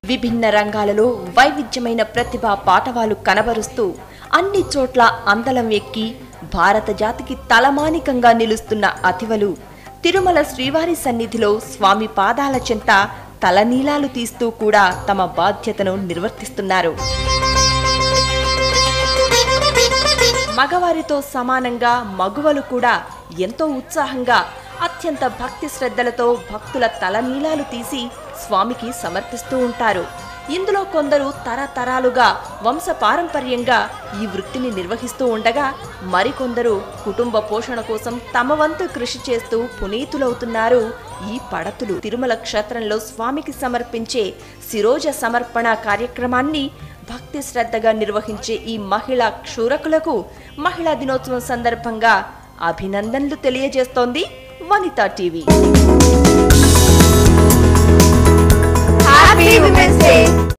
విభిన్న రంగాలలో వైవిధ్యమైన ప్రతిభా పాటవాలు కనబరుస్తూ అన్ని చోట్ల అందలం ఎక్కి భారత జాతికి తలమానికంగా నిలుస్తున్న అతివలు తిరుమల శ్రీవారి సన్నిధిలో స్వామి పాదాల చెంత తలనీలాలు తీస్తూ కూడా తమ బాధ్యతను నిర్వర్తిస్తున్నారు. మగవారితో సమానంగా మగువలు కూడా ఎంతో ఉత్సాహంగా అత్యంత భక్తి శ్రద్ధలతో భక్తుల తలనీలాలు తీసి స్వామికి సమర్పిస్తూ ఉంటారు. ఇందులో కొందరు తరతరాలుగా వంశపారంపర్యంగా ఈ వృత్తిని నిర్వహిస్తూ ఉండగా మరికొందరు కుటుంబ పోషణ కోసం తమ వంతు కృషి చేస్తూ పునీతులవుతున్నారు. ఈ పడతులు తిరుమల క్షేత్రంలో స్వామికి సమర్పించే శిరోజ సమర్పణ కార్యక్రమాన్ని భక్తి శ్రద్ధగా నిర్వహించే ఈ మహిళా క్షూరకులకు మహిళా దినోత్సవం సందర్భంగా అభినందనలు తెలియజేస్తోంది వనితా టీవీ.